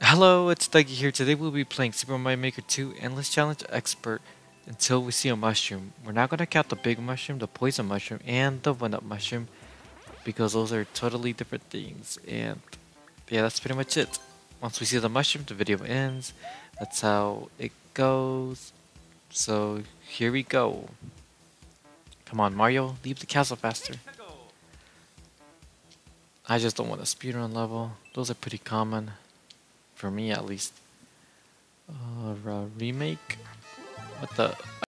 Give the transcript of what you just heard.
Hello, it's Dougie here. Today we'll be playing Super Mario Maker 2 Endless Challenge Expert until we see a mushroom. We're not going to count the big mushroom, the poison mushroom, and the 1-up mushroom because those are totally different things. And yeah, that's pretty much it. Once we see the mushroom, the video ends. That's how it goes. So here we go. Come on, Mario, leave the castle faster. I just don't want a speedrun level. Those are pretty common. For me, at least. Remake? What the?